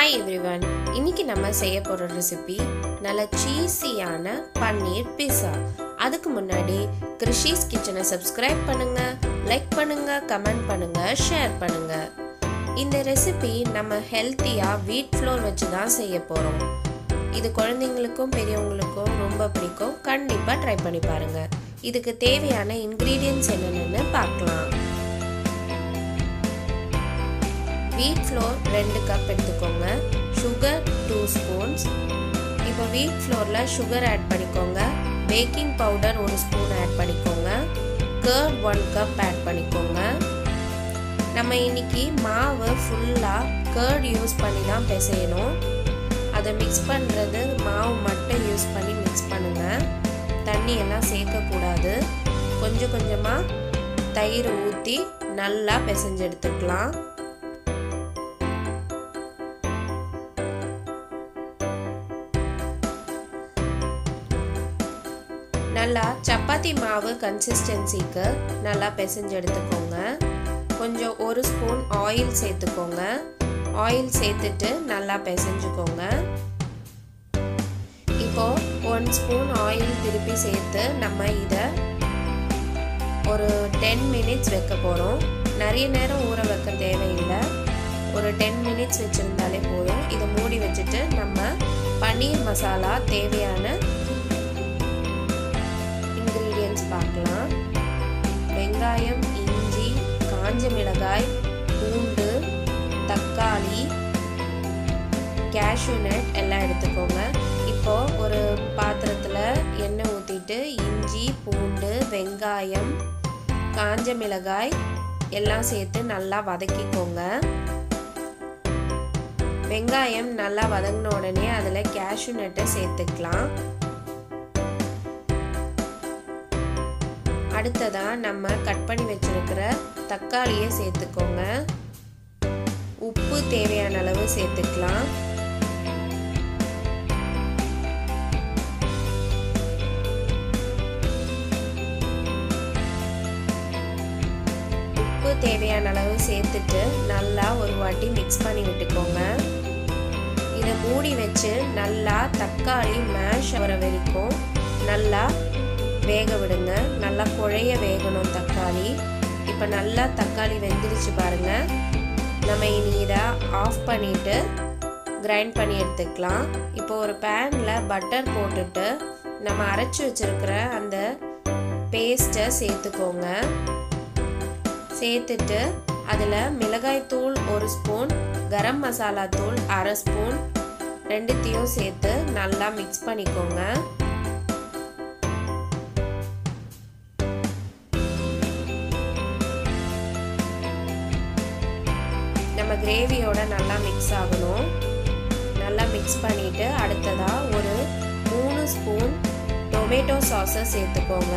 Hi everyone, இன்னைக்கு நம்ம செய்ய போற ரெசிபி நல்ல சீஸியான பன்னீர் பீஸா. அதுக்கு முன்னாடி கிருஷிஸ் கிச்சனை சப்ஸ்கிரைப் பண்ணுங்க, லைக் பண்ணுங்க, கமெண்ட் பண்ணுங்க, ஷேர் பண்ணுங்க. இந்த ரெசிபி நம்ம ஹெல்த்தியா வீட் ஃப்ளோர் வச்சு தான் செய்ய போறோம். இது குழந்தைங்களுக்கும் பெரியவங்களுக்கும் ரொம்ப பிடிக்கும். கண்டிப்பா ட்ரை பண்ணி பாருங்க. இதுக்கு தேவையான இன்கிரிடியன்ட்ஸ் என்னென்னு பார்க்கலாம். வீட் ஃப்ளோர் 2 கப் எடுத்துக்கோங்க. Sugar 2 spoons. இப்போ வீட் ஃப்ளோரில் சுகர் ஆட் பண்ணிக்கோங்க. பேக்கிங் பவுடர் 1 ஸ்பூன் ஆட் பண்ணிக்கோங்க. கர்ட் 1 கப் ஆட் பண்ணிக்கோங்க. நம்ம இன்னைக்கு மாவு ஃபுல்லாக கர்ட் யூஸ் பண்ணி தான் பிசையணும். அதை மிக்ஸ் பண்ணுறது மாவு மட்டும் யூஸ் பண்ணி மிக்ஸ் பண்ணுங்கள். தண்ணி எல்லாம் சேர்க்கக்கூடாது. கொஞ்சம் கொஞ்சமாக தயிர் ஊற்றி நல்லா பிசைஞ்சு எடுத்துக்கலாம். நல்லா சப்பாத்தி மாவு கன்சிஸ்டன்சிக்கு நல்லா பிசைஞ்சு எடுத்துக்கோங்க. கொஞ்சம் 1 ஸ்பூன் ஆயில் சேர்த்துக்கோங்க. ஆயில் சேர்த்துட்டு நல்லா பிசைஞ்சுக்கோங்க. இப்போ 1 ஸ்பூன் ஆயில் திருப்பி சேர்த்து நம்ம இதை ஒரு 10 மினிட்ஸ் வைக்க போகிறோம். நிறைய நேரம் ஊற வைக்க தேவையில்லை. ஒரு 10 மினிட்ஸ் வச்சுருந்தாலே போதும். இதை மூடி வச்சுட்டு நம்ம பன்னீர் மசாலா தேவையான பார்க்கலாம். வெங்காயம், இஞ்சி, காஞ்ச மிளகாய், பூண்டு, தக்காளி, கேஷ்யூ நட் எல்லாம் எடுத்துக்கோங்க. இப்போ ஒரு பாத்திரத்தில் எண்ணெய் ஊற்றிட்டு இஞ்சி, பூண்டு, வெங்காயம், காஞ்ச மிளகாய் எல்லாம் சேர்த்து நல்லா வதக்கிக்கோங்க. வெங்காயம் நல்லா வதங்கின உடனே அதில் கேஷ்யூ நட்டை சேர்த்துக்கலாம். அடுத்ததா நம்ம கட் பண்ணி வச்சிருக்கிற தக்காளியை சேர்த்துக்கோங்க. உப்பு தேவையான அளவு சேர்த்துக்கலாம். உப்பு தேவையான அளவு சேர்த்துட்டு நல்லா ஒரு வாட்டி மிக்ஸ் பண்ணி விட்டுக்கோங்க. இதை மூடி வச்சு நல்லா தக்காளி மேஷ் ஆகிற வரைக்கும் நல்லா வேக விடுங்க. நல்லா குழைய வேகணும் தக்காளி. இப்போ நல்லா தக்காளி வெந்துருச்சு பாருங்க. நம்ம இனி இதை ஆஃப் பண்ணிட்டு கிரைண்ட் பண்ணி எடுத்துக்கலாம். இப்போ ஒரு பேனில் பட்டர் போட்டுட்டு நம்ம அரைச்சி வச்சிருக்கிற அந்த பேஸ்ட்டை சேர்த்துக்கோங்க. சேர்த்துட்டு அதில் மிளகாய் தூள் 1 ஸ்பூன், கரம் மசாலா தூள் 1/2 ஸ்பூன் ரெண்டுத்தையும் சேர்த்து நல்லா மிக்ஸ் பண்ணிக்கோங்க. நம்ம கிரேவியோட நல்லா மிக்ஸ் ஆகணும். நல்லா மிக்ஸ் பண்ணிட்டு அடுத்ததா ஒரு 3 ஸ்பூன் டொமேட்டோ சாஸை சேர்த்துக்கோங்க.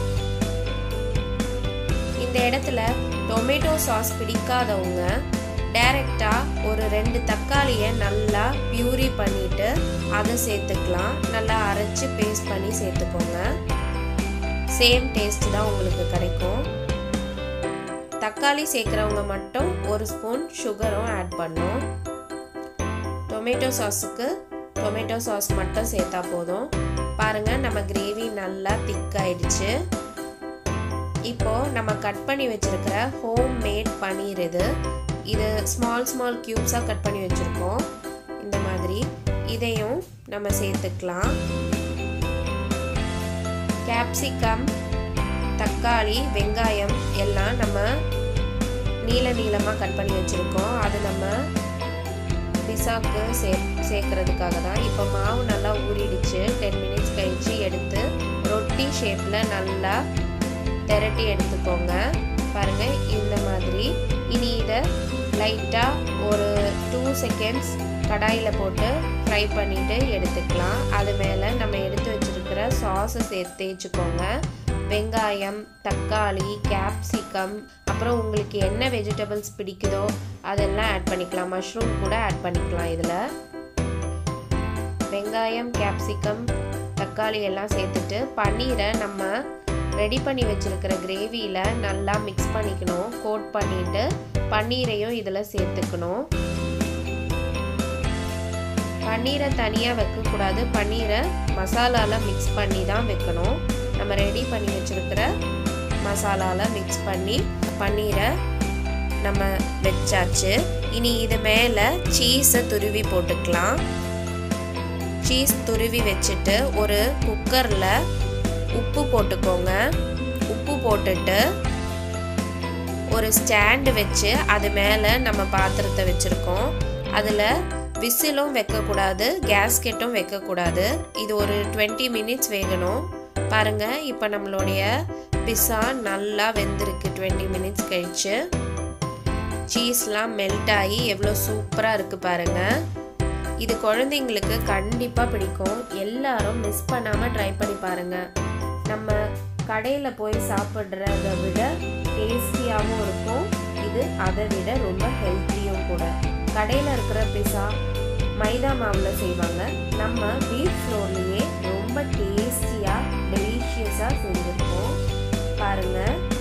இந்த இடத்துல டொமேட்டோ சாஸ் பிடிக்காதவங்க டைரக்டா ஒரு 2 தக்காளியை நல்லா பியூரி பண்ணிட்டு அதை சேர்த்துக்கலாம். நல்லா அரைச்சு பேஸ்ட் பண்ணி சேர்த்துக்கோங்க. சேம் டேஸ்ட் தான் உங்களுக்கு கிடைக்கும். தக்காளி சேர்க்குறவங்க மட்டும் 1 ஸ்பூன் சுகரும் ஆட் பண்ணும். டொமேட்டோ சாஸுக்கு டொமேட்டோ சாஸ் மட்டும் சேர்த்தா போதும். பாருங்கள், நம்ம கிரேவி நல்லா திக்காயிடுச்சு. இப்போ நம்ம கட் பண்ணி வச்சிருக்கிற ஹோம் மேட் பன்னீர் இது ஸ்மால் கியூப்ஸாக கட் பண்ணி வச்சுருக்கோம். இந்த மாதிரி இதையும் நம்ம சேர்த்துக்கலாம். கேப்சிகம், தக்காளி, வெங்காயம் எல்லாம் நம்ம நீளமாக கட் பண்ணி வச்சுருக்கோம். அது நம்ம பிஸாக்கு சேர்க்கறதுக்காக தான். இப்போ மாவு நல்லா ஊறிடுச்சு. 10 மினிட்ஸ் கழிச்சு எடுத்து ரொட்டி ஷேப்பில் நல்லா திரட்டி எடுத்துக்கோங்க. பாருங்கள், இந்த மாதிரி. இனி இதை லைட்டாக ஒரு 2 செகண்ட்ஸ் கடாயில் போட்டு ஃப்ரை பண்ணிவிட்டு எடுத்துக்கலாம். அது மேலே நம்ம எடுத்து வச்சுருக்கிற சாஸை தேய்ச்சிக்கோங்க. வெங்காயம், தக்காளி, கேப்சிகம், அப்புறம் உங்களுக்கு என்ன வெஜிடபிள்ஸ் பிடிக்குதோ அதெல்லாம் ஆட் பண்ணிக்கலாம். மஷ்ரூம் கூட ஆட் பண்ணிக்கலாம். இதில் வெங்காயம், கேப்சிகம், தக்காளி எல்லாம் சேர்த்துட்டு பன்னீரை நம்ம ரெடி பண்ணி வச்சிருக்கிற கிரேவியில் நல்லா மிக்ஸ் பண்ணிக்கணும். கோட் பண்ணிவிட்டு பன்னீரையும் இதில் சேர்த்துக்கணும். பன்னீரை தனியாக வைக்கக்கூடாது, பன்னீரை மசாலாவில் மிக்ஸ் பண்ணி தான் வைக்கணும். நம்ம ரெடி பண்ணி வச்சுருக்கிற மசாலாவில் மிக்ஸ் பண்ணி பன்னீரை நம்ம வச்சாச்சு. இனி இது மேலே சீஸை துருவி போட்டுக்கலாம். சீஸ் துருவி வச்சுட்டு ஒரு குக்கரில் உப்பு போட்டுக்கோங்க. உப்பு போட்டுட்டு ஒரு ஸ்டாண்டு வச்சு அது மேலே நம்ம பாத்திரத்தை வச்சுருக்கோம். அதில் விசிலும் வைக்கக்கூடாது, கேஸ்கெட்டும் வைக்கக்கூடாது. இது ஒரு 20 மினிட்ஸ் வேகணும். பாருங்கள், இப்போ நம்மளுடைய பிஸா நல்லா வெந்திருக்கு. 20 மினிட்ஸ் கழிச்சு சீஸ்லாம் மெல்ட் ஆகி எவ்வளோ சூப்பராக இருக்குது பாருங்கள். இது குழந்தைங்களுக்கு கண்டிப்பாக பிடிக்கும். எல்லாரும் மிஸ் பண்ணாமல் ட்ரை பண்ணி பாருங்கள். நம்ம கடையில் போய் சாப்பிட்றத விட டேஸ்டியாகவும் இருக்கும். இது அதை விட ரொம்ப ஹெல்த்தியும் கூட. கடையில் இருக்கிற பிஸா மைதா மாவில் செய்வாங்க. நம்ம வீட் ஃப்ளோர்லேயே ரொம்ப டேஸ்டியாக டெலிஷியஸாக செஞ்சுருக்கோம் பாருங்கள்.